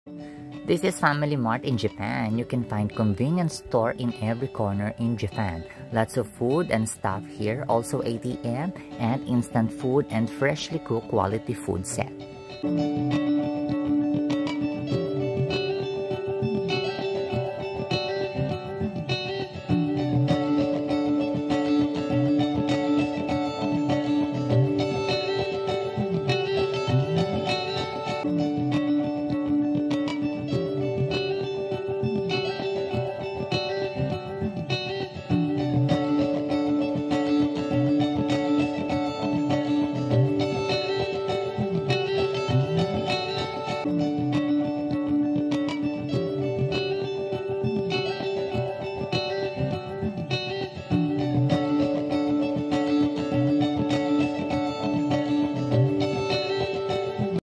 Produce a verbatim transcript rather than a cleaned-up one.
This is Family Mart in Japan. You can find convenience store in every corner in Japan. Lots of food and stuff here. Also A T M and instant food and freshly cooked quality food set.